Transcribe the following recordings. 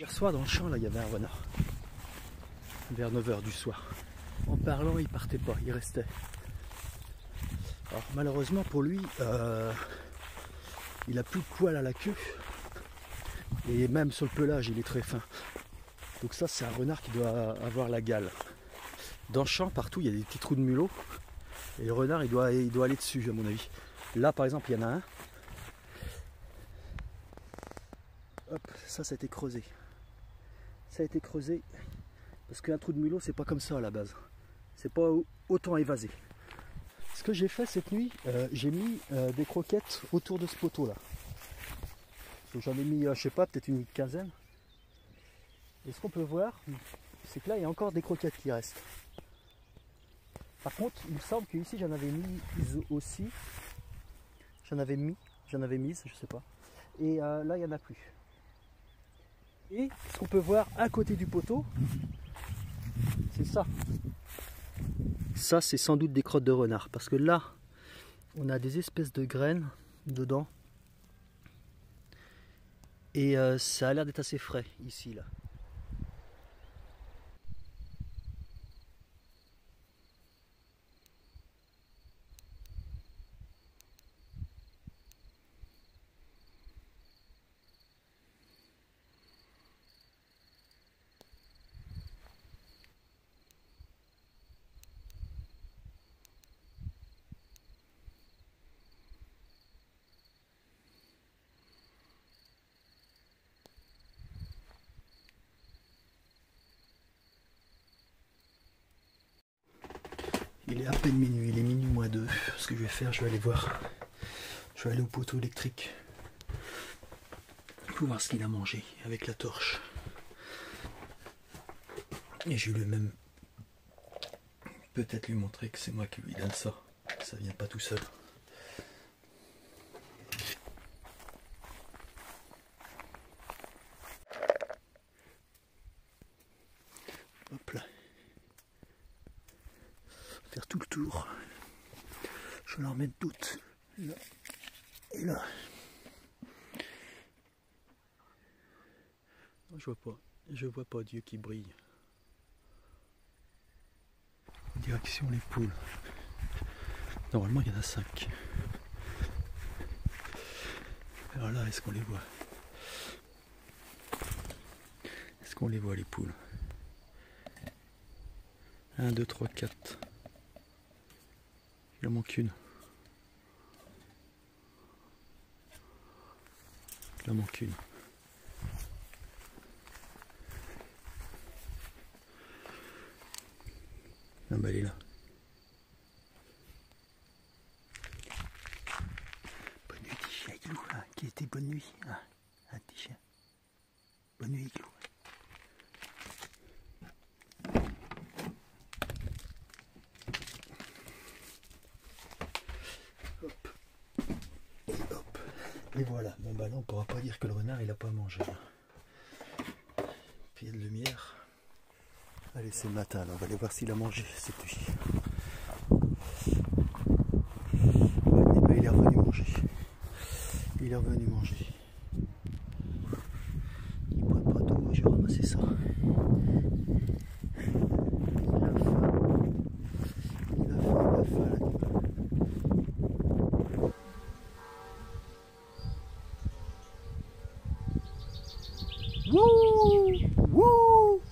Hier soir dans le champ, là, il y avait un renard. Vers 9 h du soir. En parlant, il partait pas, il restait. Alors malheureusement pour lui, il a plus de poils à la queue. Et même sur le pelage, il est très fin. Donc ça, c'est un renard qui doit avoir la gale. Dans le champ, partout, il y a des petits trous de mulot. Et le renard, il doit aller dessus, à mon avis. Là, par exemple, il y en a un. Hop, ça a été creusé. Ça a été creusé. Parce qu'un trou de mulot, c'est pas comme ça à la base. C'est pas autant évasé. Ce que j'ai fait cette nuit, j'ai mis des croquettes autour de ce poteau là. J'en ai mis, je sais pas, peut-être une quinzaine. Et ce qu'on peut voir, c'est que là, il y a encore des croquettes qui restent. Par contre, il me semble qu'ici, j'en avais mis aussi. J'en avais mis, je sais pas. Et là, il n'y en a plus. Et ce qu'on peut voir à côté du poteau, c'est ça. Ça, c'est sans doute des crottes de renard. Parce que là, on a des espèces de graines dedans. Et ça a l'air d'être assez frais, ici, là. Il est à peine minuit, il est minuit moins 2. Ce que je vais faire, je vais aller voir. Je vais aller au poteau électrique pour voir ce qu'il a mangé avec la torche. Et je vais même peut-être lui montrer que c'est moi qui lui donne ça. Ça vient pas tout seul. Hop là. Faire tout le tour. Je vais leur mettre toutes. Là et là. Je vois pas Dieu qui brille. Direction les poules. Normalement il y en a 5. Alors là, est-ce qu'on les voit? Est-ce qu'on les voit les poules? 1, 2, 3, 4. Il en manque une. Il en manque une. Ah bah elle est là. Bonne nuit petit chien Igloo, hein, qui était bonne nuit. Ah, un petit chien. Bonne nuit Igloo. Hop. Et hop. Et voilà. Bon bah là on pourra pas dire que le renard il a pas mangé. Puis il y a de lumière. Allez, c'est le matin, là. On va aller voir s'il a mangé cette nuit. Ben, il est revenu manger. Il est revenu manger. Il boit pas d'eau, je vais ramasser ça. Il a faim. Il a faim, l'animal. Wouh! Wouh!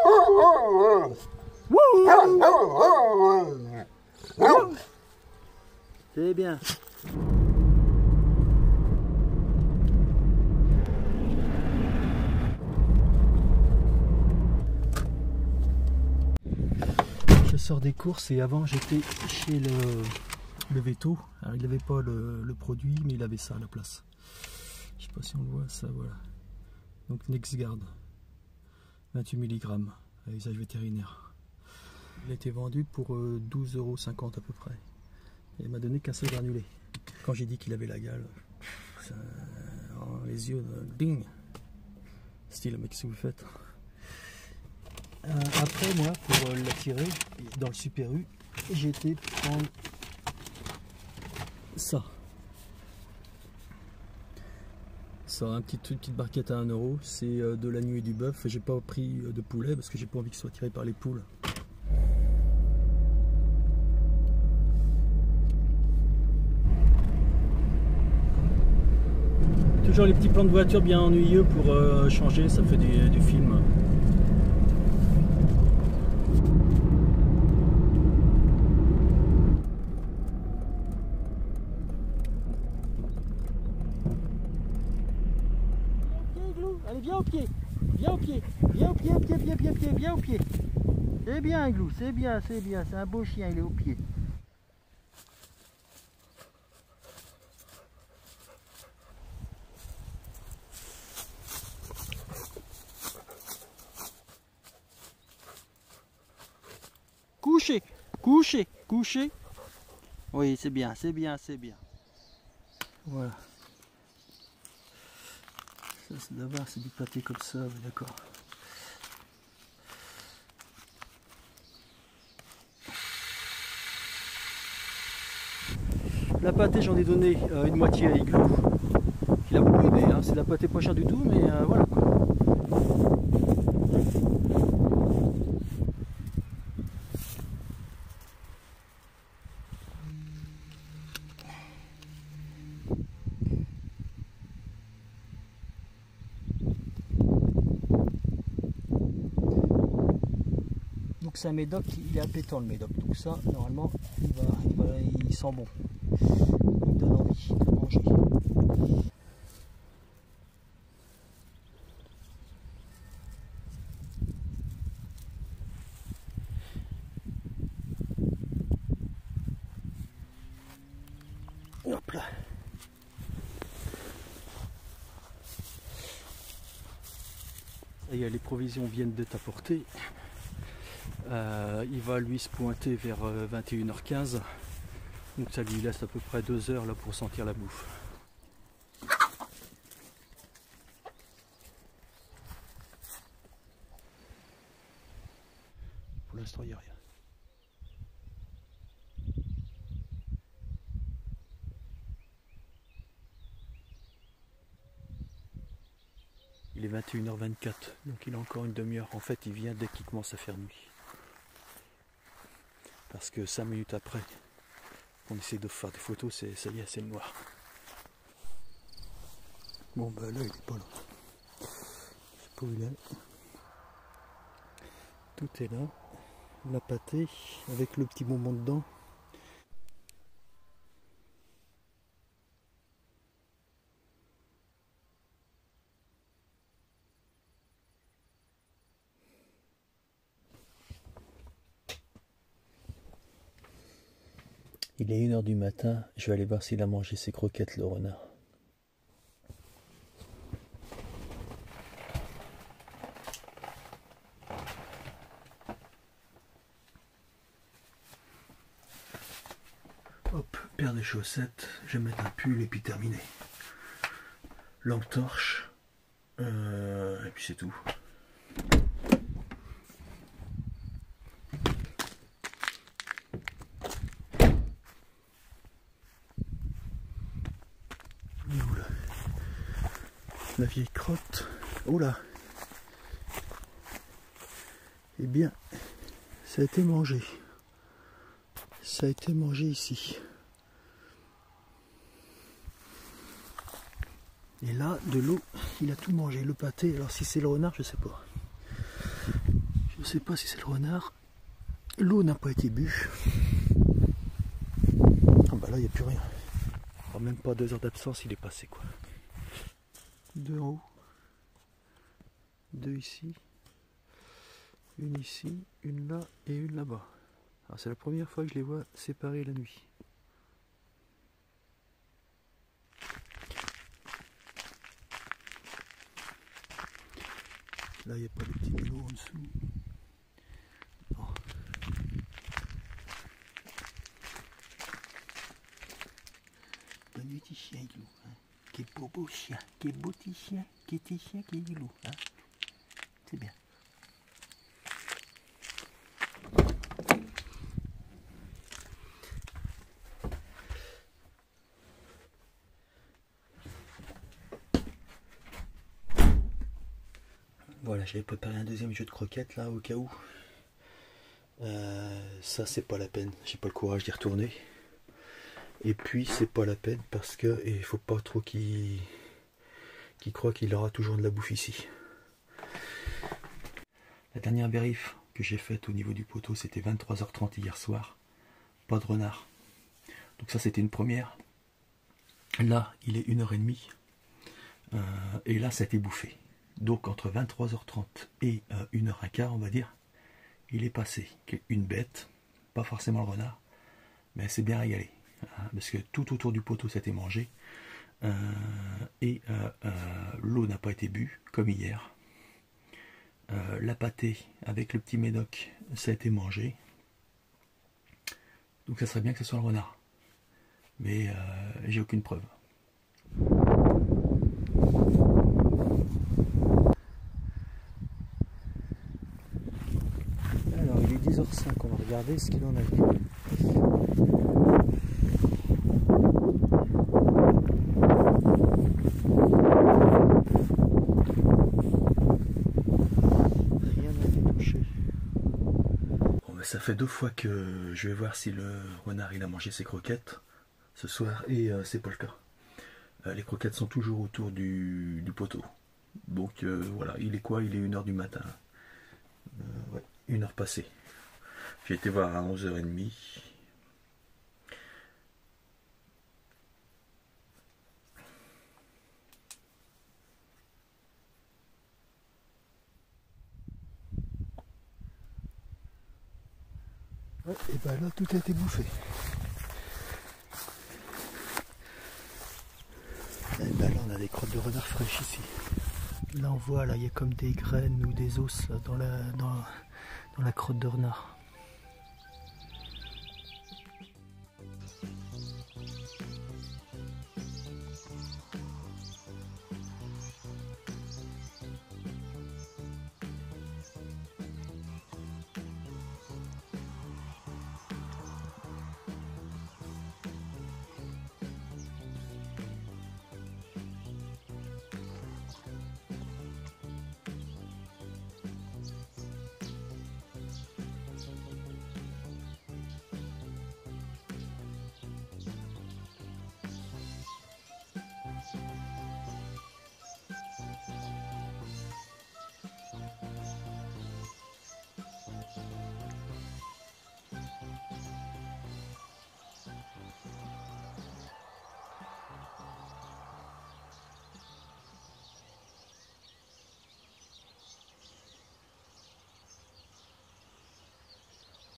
C'est bien. Je sors des courses et avant j'étais chez le Veto. Alors il n'avait pas le produit mais il avait ça à la place. Je sais pas si on le voit, ça voilà. Donc NexGard. 28 mg à usage vétérinaire. Il a été vendu pour 12,50 € à peu près. Et il m'a donné qu'un seul granulé. Quand j'ai dit qu'il avait la gale, ça, les yeux, bing. Style, mec, si vous le faites. Après, moi, pour l'attirer dans le Super U, j'ai été prendre ça. ça, une petite barquette à 1 €. C'est de l'agneau et du bœuf. J'ai pas pris de poulet parce que j'ai pas envie qu'il soit tiré par les poules. Toujours les petits plans de voiture bien ennuyeux pour changer, ça fait du film. Allez, viens au pied, viens au pied, viens au pied, viens au pied. C'est bien, Igloo, c'est bien, c'est un beau chien, il est au pied. Couché, couché, couché. Oui, c'est bien, c'est bien, c'est bien. Voilà. Ça, c'est d'abord, c'est du pâté comme ça, d'accord. La pâtée, j'en ai donné une moitié à Igloo. Il a beaucoup aidé, hein. C'est de la pâtée pas chère du tout, mais voilà quoi. Donc c'est un médoc, il est appétant le médoc, donc ça normalement il sent bon, il donne envie de manger. Hop là. Ça y est, les provisions viennent d'être apportées. Il va lui se pointer vers 21h15, donc ça lui laisse à peu près 2 heures là pour sentir la bouffe. Pour l'instant il n'y a rien. Il est 21h24, donc il a encore une demi-heure. En fait il vient dès qu'il commence à faire nuit. Parce que 5 minutes après, on essaie de faire des photos, ça y est, c'est noir. Bon bah là il est pas là. Je sais pas où il est. Tout est là. La pâtée avec le petit bonbon dedans. Il est 1 h du matin, je vais aller voir s'il a mangé ses croquettes le renard. Hop, paire de chaussettes, je vais mettre un pull et puis terminé. Lampe torche, et puis c'est tout. La vieille crotte. Oh là. Eh bien, ça a été mangé. Ça a été mangé ici. Et là, de l'eau, il a tout mangé. Le pâté, alors si c'est le renard, je sais pas. Je sais pas si c'est le renard. L'eau n'a pas été bue. Ah bah là, il n'y a plus rien. Alors, même pas 2 heures d'absence, il est passé quoi. 2 en haut, 2 ici, une ici, une là et une là-bas. Alors c'est la première fois que je les vois séparés la nuit. Là il n'y a pas de petits mulots en dessous. Non. Bonne nuit petit chien Igloo. Hein. Quel beau chien, quel beau petit chien, quel petit chien qui est Igloo. Hein. C'est bien. Voilà, j'avais préparé un deuxième jeu de croquettes là au cas où. Ça c'est pas la peine, j'ai pas le courage d'y retourner. Et puis c'est pas la peine parce que il faut pas trop qu'il croit qu'il aura toujours de la bouffe ici. La dernière vérif que j'ai faite au niveau du poteau, c'était 23h30 hier soir. Pas de renard. Donc ça c'était une première. Là il est 1h30. Et là ça a été bouffé. Donc entre 23h30 et 1h15 on va dire, il est passé une bête, pas forcément le renard, mais c'est bien régalé. Parce que tout autour du poteau ça a été mangé. L'eau n'a pas été bue comme hier. La pâtée avec le petit médoc ça a été mangé. Donc ça serait bien que ce soit le renard. Mais j'ai aucune preuve. Alors il est 10h05, on va regarder ce qu'il en a vu. Ça fait 2 fois que je vais voir si le renard il a mangé ses croquettes ce soir et c'est pas le cas. Les croquettes sont toujours autour du poteau. Donc voilà, il est quoi? Il est 1h du matin. Ouais, 1h passée. J'ai été voir à 11h30. Ouais, et ben là tout a été bouffé. Et ben là on a des crottes de renard fraîches ici. Là on voit, là il y a comme des graines ou des os là, dans la crotte de renard.